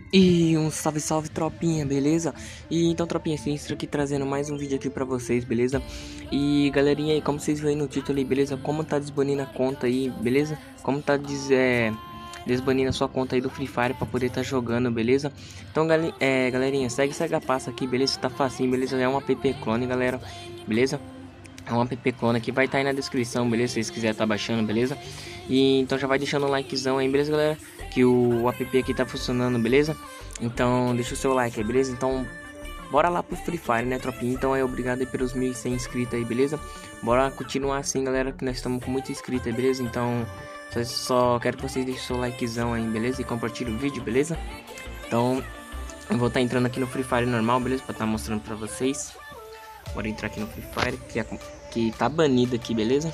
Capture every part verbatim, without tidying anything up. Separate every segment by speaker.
Speaker 1: E um salve salve tropinha, beleza? E então tropinha, sinistro aqui trazendo mais um vídeo aqui pra vocês, beleza? E galerinha aí, como vocês veem no título aí, beleza? Como tá desbanindo a conta aí, beleza? Como tá des, é, desbanindo a sua conta aí do Free Fire pra poder tá jogando, beleza? Então gal é, galerinha, segue esse agapasso aqui, beleza? Tá facinho, beleza? É um app clone, galera, beleza? É um app clone que vai estar tá aí na descrição, beleza? Se vocês quiserem tá baixando, beleza? E então já vai deixando um likezão aí, beleza, galera? Que o app aqui tá funcionando, beleza? Então deixa o seu like aí, beleza? Então bora lá pro Free Fire, né, tropinha? Então é obrigado aí pelos mil e cem inscritos aí, beleza? Bora continuar assim, galera, que nós estamos com muito inscrito aí, beleza? Então só, só quero que vocês deixem o seu likezão aí, beleza? E compartilhem o vídeo, beleza? Então eu vou estar tá entrando aqui no Free Fire normal, beleza? Pra estar tá mostrando pra vocês. Bora entrar aqui no Free Fire, que, é, que tá banido aqui, beleza?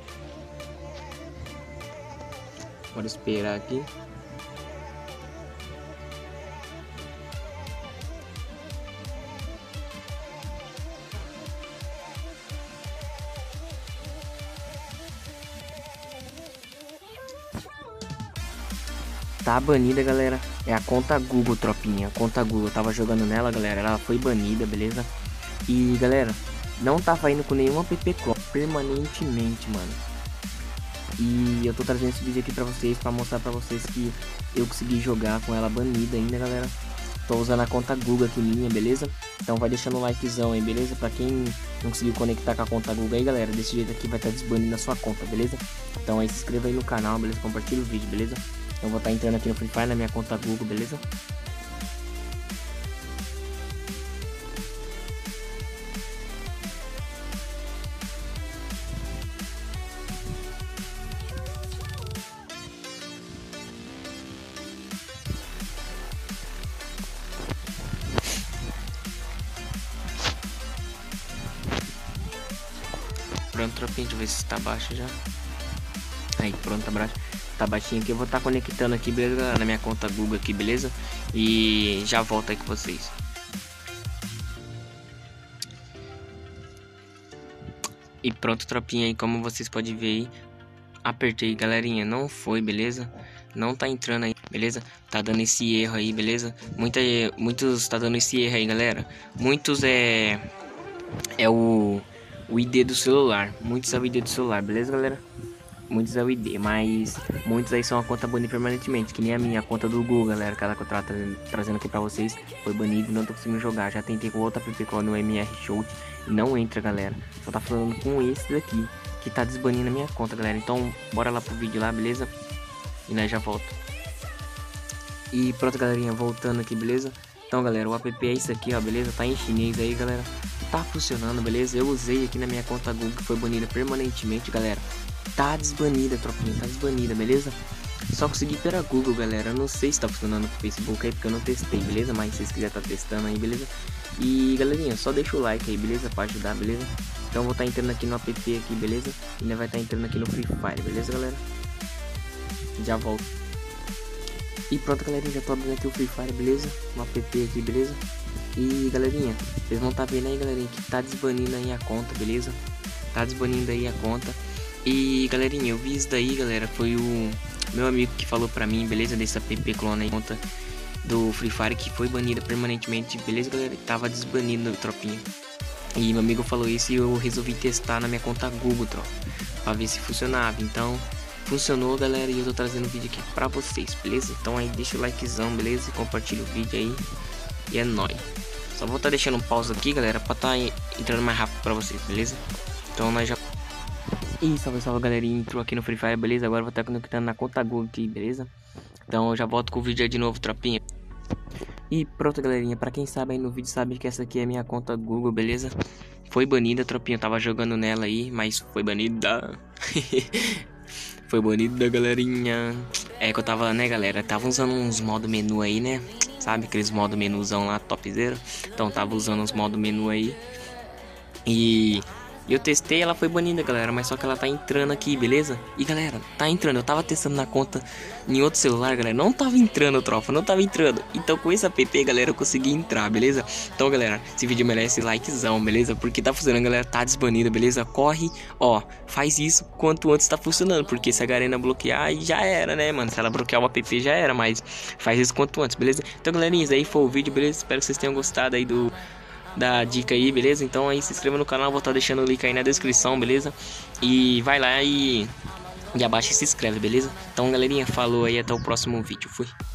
Speaker 1: Bora esperar aqui. Tá banida, galera. É a conta Google, tropinha. A conta Google. Eu tava jogando nela, galera. Ela foi banida, beleza? E, galera, não tava indo com nenhum app clone permanentemente, mano. E eu tô trazendo esse vídeo aqui pra vocês, pra mostrar pra vocês que eu consegui jogar com ela banida ainda, galera. Tô usando a conta Google aqui minha, beleza? Então vai deixando o likezão aí, beleza? Pra quem não conseguiu conectar com a conta Google aí, galera, desse jeito aqui vai estar tá desbanindo a sua conta, beleza? Então aí se inscreva aí no canal, beleza? Compartilha o vídeo, beleza? Eu vou estar tá entrando aqui no Free Fire na minha conta Google, beleza? Pronto, tropinha, deixa eu ver se tá baixo já. Aí, pronto, tá baixo. Tá baixinho aqui, eu vou estar tá conectando aqui, beleza, galera? Na minha conta Google aqui, beleza? E já volto aí com vocês. E pronto, tropinha aí, como vocês podem ver aí. Apertei, galerinha, não foi, beleza? Não tá entrando aí, beleza? Tá dando esse erro aí, beleza? Muita, muitos tá dando esse erro aí, galera. Muitos é... É o... O I D do celular. Muitos é o I D do celular, beleza, galera? Muitos é o I D, mas muitos aí são a conta banida permanentemente, que nem a minha, a conta do Google, galera, aquela que eu tava tra trazendo aqui pra vocês, foi banido e não tô conseguindo jogar. Já tentei com outra app clone no M R Shoot e não entra, galera. Só tá falando com esse daqui, que tá desbanindo a minha conta, galera. Então, bora lá pro vídeo lá, beleza? E nós já volta. E pronto, galerinha, voltando aqui, beleza? Então, galera, o app é isso aqui, ó, beleza? Tá em chinês aí, galera. Tá funcionando, beleza? Eu usei aqui na minha conta Google, que foi banida permanentemente, galera. Tá desbanida, tropinha, tá desbanida, beleza? Só consegui pela Google, galera. Eu não sei se tá funcionando com o Facebook aí, porque eu não testei, beleza? Mas se vocês quiserem tá testando aí, beleza? E, galerinha, só deixa o like aí, beleza? Pra ajudar, beleza? Então eu vou estar tá entrando aqui no app aqui, beleza? E ainda vai estar tá entrando aqui no Free Fire, beleza, galera? Já volto. E pronto, galerinha, já tô abrindo aqui o Free Fire, beleza? No app aqui, beleza? E, galerinha, vocês vão tá vendo aí, galerinha, que tá desbanindo aí a conta, beleza? Tá desbanindo aí a conta. E galerinha, eu vi isso daí, galera, foi o meu amigo que falou pra mim, beleza, desse app clone aí, conta do Free Fire que foi banida permanentemente, beleza, galera, tava desbanido, tropinha. E meu amigo falou isso e eu resolvi testar na minha conta Google, tropa, pra ver se funcionava. Então, funcionou, galera, e eu tô trazendo o vídeo aqui pra vocês, beleza? Então aí deixa o likezão, beleza, e compartilha o vídeo aí, e é nóis. Só vou tá deixando um pause aqui, galera, pra tá entrando mais rápido pra vocês, beleza? Então nós já... E salve, salve, galerinha, entrou aqui no Free Fire, beleza? Agora eu vou estar conectando na conta Google aqui, beleza? Então eu já volto com o vídeo aí de novo, tropinha. E pronto, galerinha, pra quem sabe aí no vídeo sabe que essa aqui é a minha conta Google, beleza? Foi banida, tropinha, eu tava jogando nela aí, mas foi banida. Foi banida, galerinha. É que eu tava, né, galera, tava usando uns modo menu aí, né? Sabe, aqueles modo menuzão lá, topzera. Então tava usando uns modo menu aí. E... Eu testei, ela foi banida, galera, mas só que ela tá entrando aqui, beleza? E galera, tá entrando, eu tava testando na conta em outro celular, galera, não tava entrando, tropa, não tava entrando. Então com esse app, galera, eu consegui entrar, beleza? Então, galera, esse vídeo merece likezão, beleza? Porque tá funcionando, galera, tá desbanido, beleza? Corre, ó, faz isso quanto antes tá funcionando, porque se a Garena bloquear, aí já era, né, mano? Se ela bloquear o app, já era, mas faz isso quanto antes, beleza? Então, galerinha, isso aí foi o vídeo, beleza? Espero que vocês tenham gostado aí do... da dica aí, beleza? Então aí se inscreva no canal, vou estar deixando o link aí na descrição, beleza? E vai lá e, e abaixa e se inscreve, beleza? Então galerinha, falou aí, até o próximo vídeo, fui!